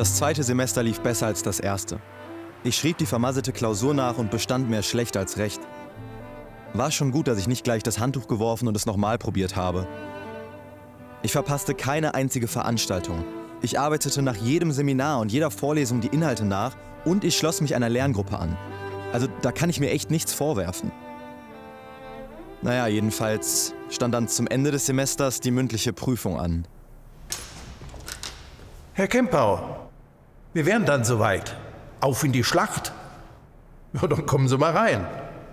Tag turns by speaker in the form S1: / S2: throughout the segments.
S1: Das zweite Semester lief besser als das erste. Ich schrieb die vermasselte Klausur nach und bestand mehr schlecht als recht. War schon gut, dass ich nicht gleich das Handtuch geworfen und es nochmal probiert habe. Ich verpasste keine einzige Veranstaltung. Ich arbeitete nach jedem Seminar und jeder Vorlesung die Inhalte nach und ich schloss mich einer Lerngruppe an. Also da kann ich mir echt nichts vorwerfen. Naja, jedenfalls stand dann zum Ende des Semesters die mündliche Prüfung an.
S2: Herr Kempau, wir wären dann soweit. Auf in die Schlacht. Ja, dann kommen Sie mal rein.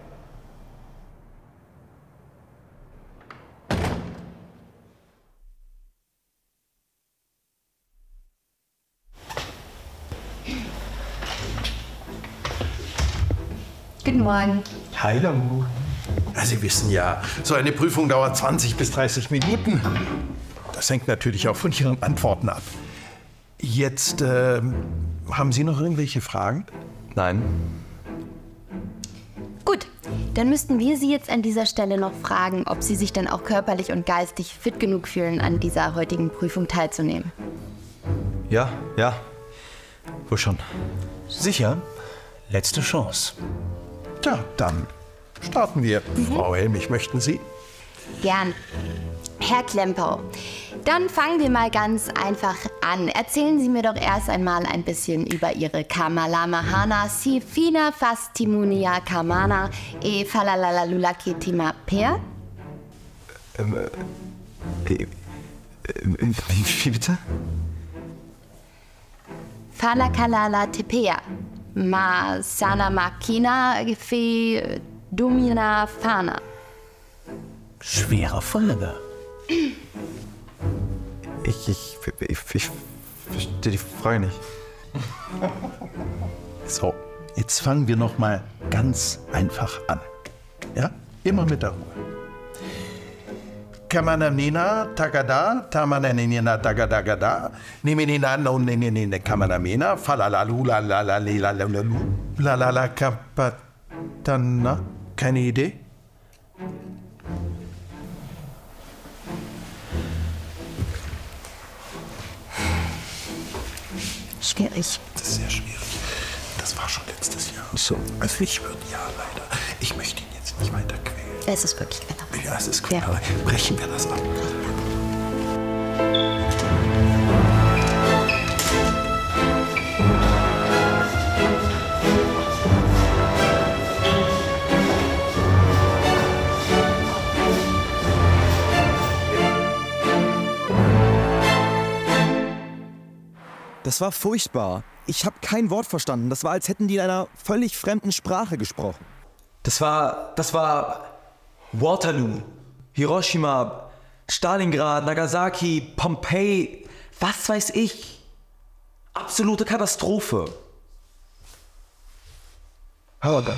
S3: Guten Morgen.
S2: Hallo. Ja, Sie wissen ja, so eine Prüfung dauert 20 bis 30 Minuten. Das hängt natürlich auch von Ihren Antworten ab. Jetzt, haben Sie noch irgendwelche Fragen?
S1: Nein.
S3: Gut, dann müssten wir Sie jetzt an dieser Stelle noch fragen, ob Sie sich dann auch körperlich und geistig fit genug fühlen, an dieser heutigen Prüfung teilzunehmen.
S1: Ja, wohl schon.
S4: Sicher? Letzte Chance.
S2: Tja, dann starten wir. Frau Helmich, möchten Sie?
S3: Gern. Herr Klempau, dann fangen wir mal ganz einfach an. Erzählen Sie mir doch erst einmal ein bisschen über Ihre Kamalamahana Sifina Fastimunia Kamana e Falalalalulakitima Per.
S1: Wie bitte?
S3: Falakalala Tepea. Ma sana makina fe domina fana.
S4: Schwere Folge.
S1: Ich verstehe die Frage nicht.
S2: So, jetzt fangen wir noch mal ganz einfach an. Ja, immer mit der Ruhe. Kamanamina Tagada, Tamananina Tagadagada, Niminina no Ninine Kamanamina, Falalalula Lalalalalu, Lalala Kapatana. Keine Idee?
S3: Schwierig.
S2: Das ist sehr schwierig. Das war schon letztes Jahr.
S1: So.
S2: Also ich würde ja leider. Ich möchte ihn jetzt nicht weiter quälen.
S3: Es ist wirklich Quälerei.
S2: Ja, es ist Quälerei. Brechen wir das ab.
S1: Das war furchtbar. Ich habe kein Wort verstanden. Das war, als hätten die in einer völlig fremden Sprache gesprochen.
S5: Das war Waterloo, Hiroshima, Stalingrad, Nagasaki, Pompeji, was weiß ich. Absolute Katastrophe. Aber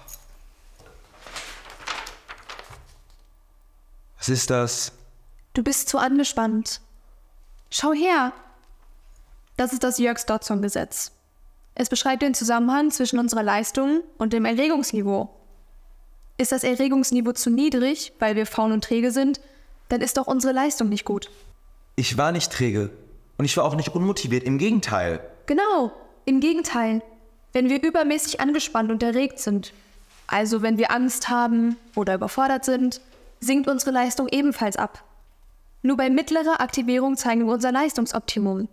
S5: was ist das?
S6: Du bist zu angespannt. Schau her. Das ist das Yerkes-Dodson-Gesetz. Es beschreibt den Zusammenhang zwischen unserer Leistung und dem Erregungsniveau. Ist das Erregungsniveau zu niedrig, weil wir faul und träge sind, dann ist doch unsere Leistung nicht gut.
S5: Ich war nicht träge und ich war auch nicht unmotiviert, im Gegenteil.
S6: Genau, im Gegenteil. Wenn wir übermäßig angespannt und erregt sind, also wenn wir Angst haben oder überfordert sind, sinkt unsere Leistung ebenfalls ab. Nur bei mittlerer Aktivierung zeigen wir unser Leistungsoptimum.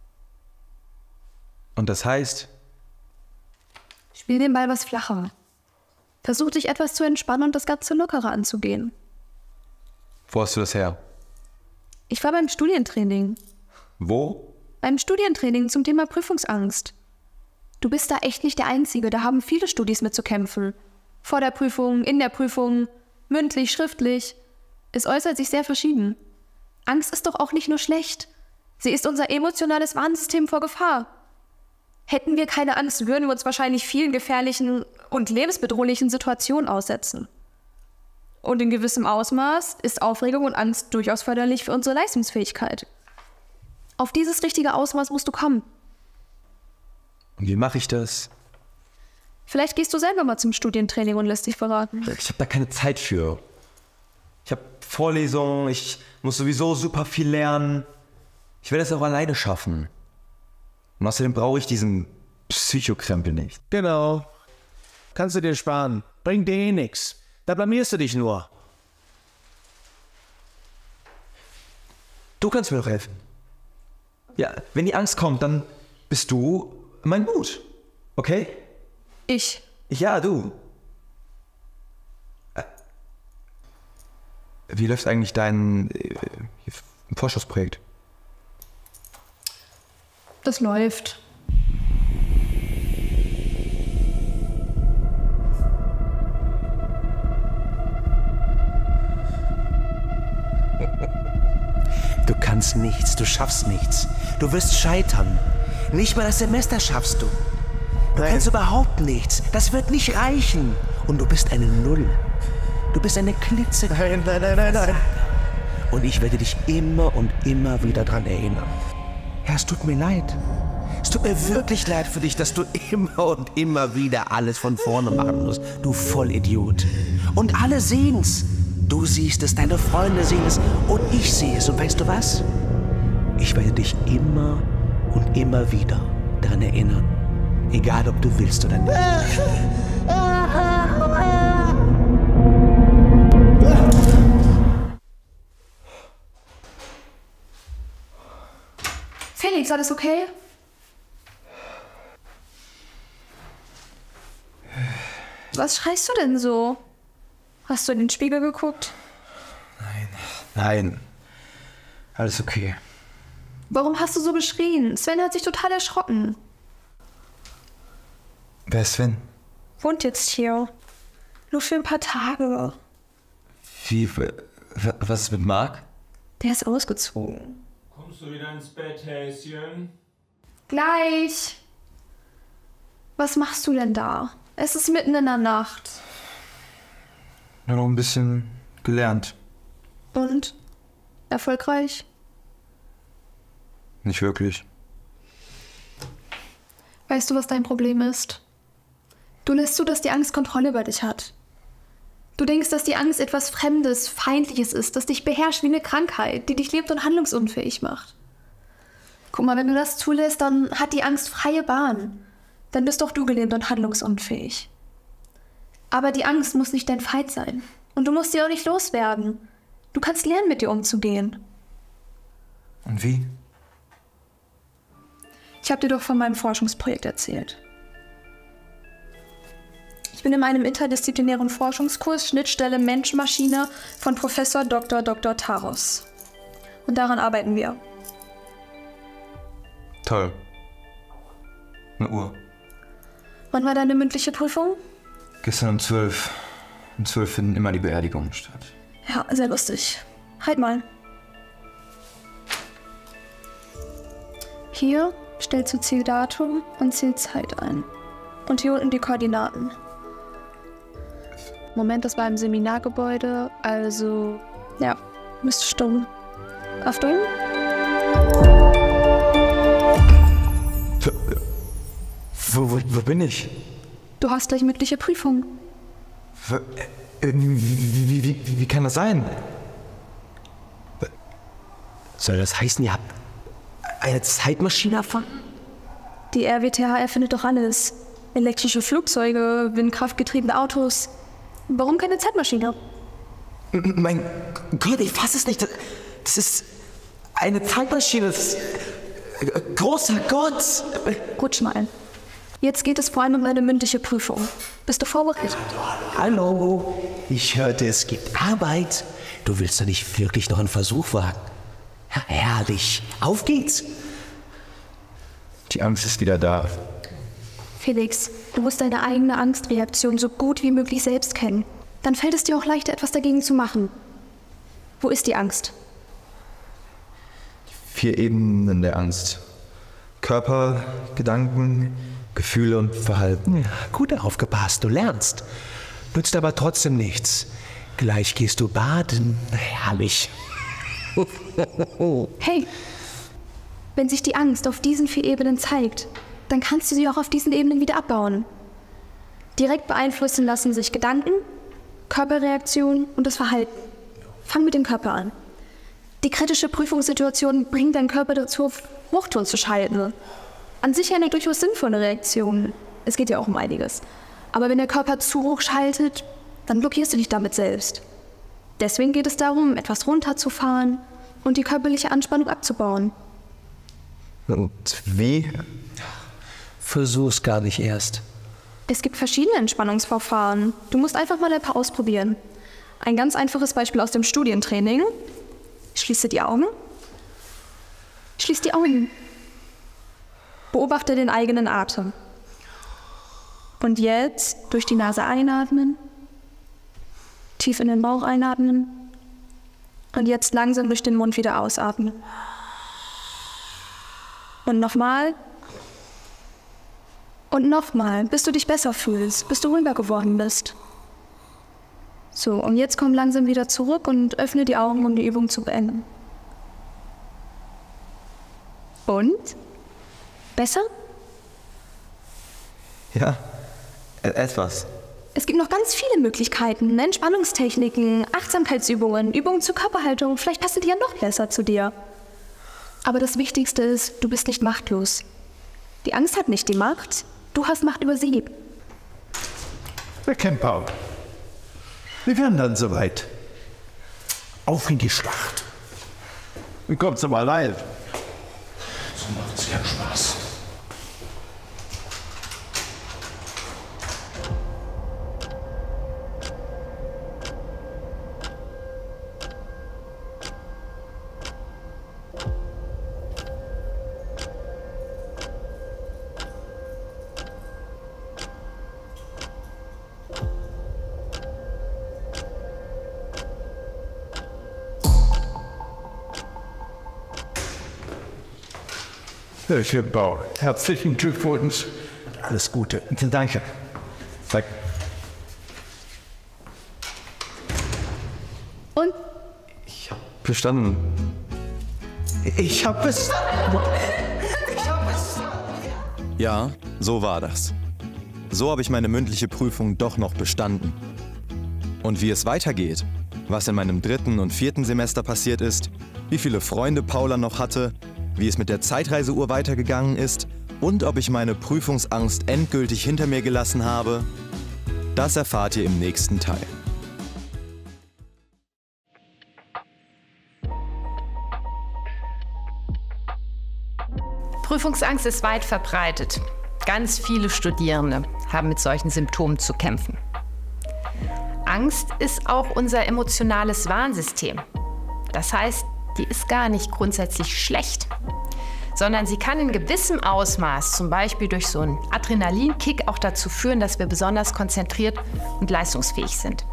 S5: Und das heißt?
S6: Spiel den Ball was flacher. Versuch dich etwas zu entspannen und das Ganze lockerer anzugehen.
S5: Wo hast du das her?
S6: Ich war beim Studientraining.
S5: Wo?
S6: Beim Studientraining zum Thema Prüfungsangst. Du bist da echt nicht der Einzige, da haben viele Studis mit zu kämpfen. Vor der Prüfung, in der Prüfung, mündlich, schriftlich. Es äußert sich sehr verschieden. Angst ist doch auch nicht nur schlecht. Sie ist unser emotionales Warnsystem vor Gefahr. Hätten wir keine Angst, würden wir uns wahrscheinlich vielen gefährlichen und lebensbedrohlichen Situationen aussetzen. Und in gewissem Ausmaß ist Aufregung und Angst durchaus förderlich für unsere Leistungsfähigkeit. Auf dieses richtige Ausmaß musst du kommen.
S5: Und wie mache ich das?
S6: Vielleicht gehst du selber mal zum Studientraining und lässt dich beraten.
S5: Ich habe da keine Zeit für. Ich habe Vorlesungen, ich muss sowieso super viel lernen. Ich werde es auch alleine schaffen.
S1: Und außerdem brauche ich diesen Psychokrempel nicht.
S4: Genau. Kannst du dir sparen. Bringt dir eh nix. Da blamierst du dich nur.
S1: Du kannst mir doch helfen. Ja, wenn die Angst kommt, dann bist du mein Mut. Okay?
S6: Ich.
S1: Ja, du. Wie läuft eigentlich dein Forschungsprojekt?
S6: Das läuft.
S4: Du kannst nichts, du schaffst nichts. Du wirst scheitern. Nicht mal das Semester schaffst du. Du kannst überhaupt nichts. Das wird nicht reichen. Und du bist eine Null. Du bist eine Klitze. Nein. Und ich werde dich immer und immer wieder dran erinnern. Ja, es tut mir leid. Es tut mir wirklich leid für dich, dass du immer und immer wieder alles von vorne machen musst. Du Vollidiot. Und alle sehen's. Du siehst es, deine Freunde sehen es und ich sehe es. Und weißt du was? Ich werde dich immer und immer wieder daran erinnern. Egal, ob du willst oder nicht.
S6: Felix, alles okay? Was schreist du denn so? Hast du in den Spiegel geguckt?
S1: Nein. Alles okay.
S6: Warum hast du so geschrien? Sven hat sich total erschrocken.
S1: Wer ist Sven?
S6: Wohnt jetzt hier. Nur für ein paar Tage.
S1: Wie, was ist mit Marc?
S6: Der ist ausgezogen.
S7: Kommst du wieder ins Bett, Häschen?
S6: Gleich. Was machst du denn da? Es ist mitten in der Nacht.
S1: Nur noch ein bisschen gelernt.
S6: Und? Erfolgreich?
S1: Nicht wirklich.
S6: Weißt du, was dein Problem ist? Du lässt zu, dass die Angst Kontrolle über dich hat. Du denkst, dass die Angst etwas Fremdes, Feindliches ist, das dich beherrscht wie eine Krankheit, die dich lebt und handlungsunfähig macht. Guck mal, wenn du das zulässt, dann hat die Angst freie Bahn. Dann bist doch du gelähmt und handlungsunfähig. Aber die Angst muss nicht dein Feind sein. Und du musst sie auch nicht loswerden. Du kannst lernen, mit dir umzugehen.
S1: Und wie?
S6: Ich habe dir doch von meinem Forschungsprojekt erzählt. Ich bin in meinem interdisziplinären Forschungskurs Schnittstelle Mensch-Maschine von Professor Dr. Taros. Und daran arbeiten wir.
S1: Toll. Eine Uhr.
S6: Wann war deine mündliche Prüfung?
S1: Gestern um 12. Um 12 finden immer die Beerdigungen statt.
S6: Ja, sehr lustig. Halt mal. Hier stellst du Zieldatum und Zielzeit ein. Und hier unten die Koordinaten. Moment, das war im Seminargebäude, also... Ja, müsste stimmen. Achtung.
S1: Wo bin ich?
S6: Du hast gleich mündliche Prüfung.
S1: Wie kann das sein?
S4: Soll das heißen, ihr habt eine Zeitmaschine erfunden?
S6: Die RWTH erfindet doch alles. Elektrische Flugzeuge, windkraftgetriebene Autos. Warum keine Zeitmaschine?
S4: Mein Gott, ich fasse es nicht. Das ist eine Zeitmaschine. Großer Gott!
S6: Rutsch mal. Jetzt geht es vor allem um eine mündliche Prüfung. Bist du vorbereitet?
S4: Hallo, ich hörte, es gibt Arbeit. Du willst doch nicht wirklich noch einen Versuch wagen. Ja, herrlich. Auf geht's.
S1: Die Angst ist wieder da.
S6: Felix, du musst deine eigene Angstreaktion so gut wie möglich selbst kennen. Dann fällt es dir auch leichter, etwas dagegen zu machen. Wo ist die Angst?
S1: 4 Ebenen der Angst. Körper, Gedanken, Gefühle und Verhalten.
S4: Ja, gut aufgepasst, du lernst. Nützt aber trotzdem nichts. Gleich gehst du baden. Herrlich.
S6: Hey, wenn sich die Angst auf diesen 4 Ebenen zeigt, dann kannst du sie auch auf diesen Ebenen wieder abbauen. Direkt beeinflussen lassen sich Gedanken, Körperreaktionen und das Verhalten. Fang mit dem Körper an. Die kritische Prüfungssituation bringt deinen Körper dazu, auf Hochtouren zu schalten. An sich eine durchaus sinnvolle Reaktion. Es geht ja auch um einiges. Aber wenn der Körper zu hoch schaltet, dann blockierst du dich damit selbst. Deswegen geht es darum, etwas runterzufahren und die körperliche Anspannung abzubauen.
S1: Und wie?
S4: Versuch's gar nicht erst.
S6: Es gibt verschiedene Entspannungsverfahren. Du musst einfach mal ein paar ausprobieren. Ein ganz einfaches Beispiel aus dem Studientraining. Schließe die Augen. Schließ die Augen. Beobachte den eigenen Atem. Und jetzt durch die Nase einatmen. Tief in den Bauch einatmen. Und jetzt langsam durch den Mund wieder ausatmen. Und nochmal. Und nochmal, bis du dich besser fühlst, bis du ruhiger geworden bist. So, und jetzt komm langsam wieder zurück und öffne die Augen, um die Übung zu beenden. Und? Besser?
S1: Ja, etwas.
S6: Es gibt noch ganz viele Möglichkeiten, Entspannungstechniken, Achtsamkeitsübungen, Übungen zur Körperhaltung. Vielleicht passen die ja noch besser zu dir. Aber das Wichtigste ist, du bist nicht machtlos. Die Angst hat nicht die Macht, du hast Macht über sie.
S2: Herr Kemper, wir werden dann soweit. Auf in die Schlacht.
S1: Wie kommt's aber live?
S2: So macht's ja Spaß. Herr Kemper, herzlichen Glückwunsch. Alles Gute.
S1: Danke. Danke.
S6: Und?
S1: Ich habe bestanden.
S2: Ich habe es.
S1: Ja, so war das. So habe ich meine mündliche Prüfung doch noch bestanden. Und wie es weitergeht, was in meinem 3. und 4. Semester passiert ist, wie viele Freunde Paula noch hatte, wie es mit der Zeitreiseuhr weitergegangen ist und ob ich meine Prüfungsangst endgültig hinter mir gelassen habe, das erfahrt ihr im nächsten Teil.
S8: Prüfungsangst ist weit verbreitet. Ganz viele Studierende haben mit solchen Symptomen zu kämpfen. Angst ist auch unser emotionales Warnsystem. Das heißt, die ist gar nicht grundsätzlich schlecht, sondern sie kann in gewissem Ausmaß, zum Beispiel durch so einen Adrenalinkick, auch dazu führen, dass wir besonders konzentriert und leistungsfähig sind.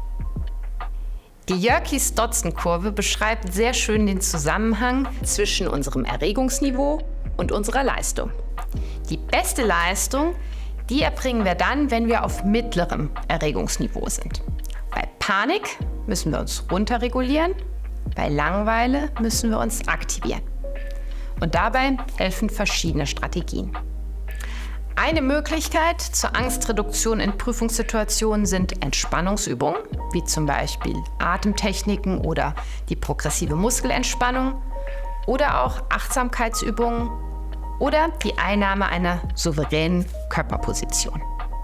S8: Die Yerkes-Dodson-Kurve beschreibt sehr schön den Zusammenhang zwischen unserem Erregungsniveau und unserer Leistung. Die beste Leistung, die erbringen wir dann, wenn wir auf mittlerem Erregungsniveau sind. Bei Panik müssen wir uns runterregulieren, bei Langeweile müssen wir uns aktivieren. Und dabei helfen verschiedene Strategien. Eine Möglichkeit zur Angstreduktion in Prüfungssituationen sind Entspannungsübungen, wie zum Beispiel Atemtechniken oder die progressive Muskelentspannung oder auch Achtsamkeitsübungen oder die Einnahme einer souveränen Körperposition.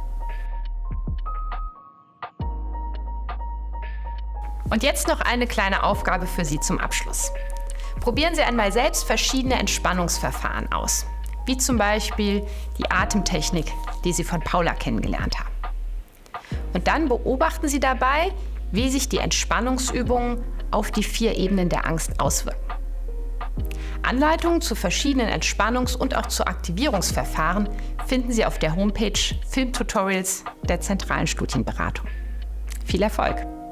S8: Und jetzt noch eine kleine Aufgabe für Sie zum Abschluss. Probieren Sie einmal selbst verschiedene Entspannungsverfahren aus, wie zum Beispiel die Atemtechnik, die Sie von Paula kennengelernt haben. Und dann beobachten Sie dabei, wie sich die Entspannungsübungen auf die 4 Ebenen der Angst auswirken. Anleitungen zu verschiedenen Entspannungs- und auch zu Aktivierungsverfahren finden Sie auf der Homepage Filmtutorials der Zentralen Studienberatung. Viel Erfolg!